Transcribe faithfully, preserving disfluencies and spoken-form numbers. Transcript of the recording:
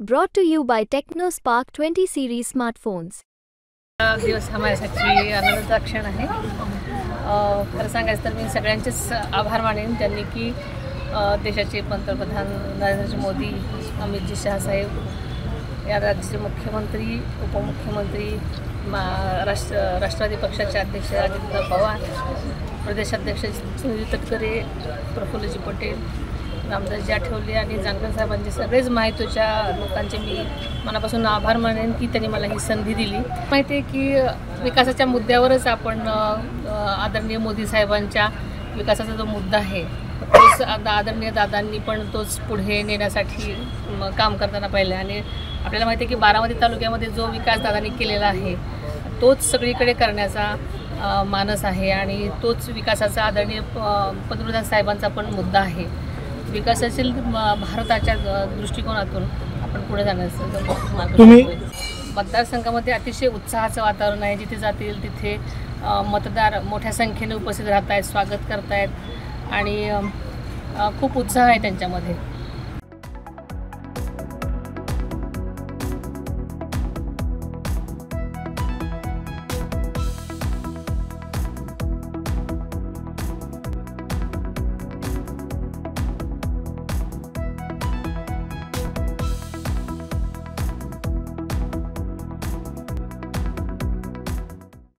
Brought to you by TechnoSpark twenty series smartphones. दिवस हा माझ्यासाठी आनंदाचा क्षण आहे. खरं सांगायचं तर मी सगळ्यांचेच आभार मानेन ज्यांनी की देशाचे पंतप्रधान नरेंद्र मोदी, अमित शहा साहेब, या राज्याचे मुख्यमंत्री, उपमुख्यमंत्री, राष्ट्र राष्ट्रवादी पक्षाचे अध्यक्ष अजित पवार, प्रदेशाध्यक्ष सुनील तटकरे, प्रफुल्लजी पटेल, रामदास आठवले आणि जानकर साहेबांचे सगळेच माहितीच्या लोकांचे मी मनापासून आभार मानेन की त्यांनी मला ही संधी दिली. माहिती आहे की विकासाच्या मुद्द्यावरच आपण आदरणीय मोदी साहेबांच्या विकासाचा जो मुद्दा आहे तोच आदरणीय दादांनी पण तोच पुढे नेण्यासाठी काम करताना पाहिलं. आणि आपल्याला माहिती आहे की बारामती तालुक्यामध्ये जो विकास दादांनी केलेला आहे तोच सगळीकडे करण्याचा मानस आहे आणि तोच विकासाचा आदरणीय पंतप्रधान साहेबांचा पण मुद्दा आहे. विकासशील भारताच्या दृष्टिकोनातून आपण पुढे जाण्याचं तुम्ही मतदारसंघामध्ये अतिशय उत्साहाचं वातावरण आहे. जिथे जातील तिथे मतदार मोठ्या संख्येने उपस्थित राहत आहेत, स्वागत करत आहेत आणि खूप उत्साह आहे त्यांच्यामध्ये.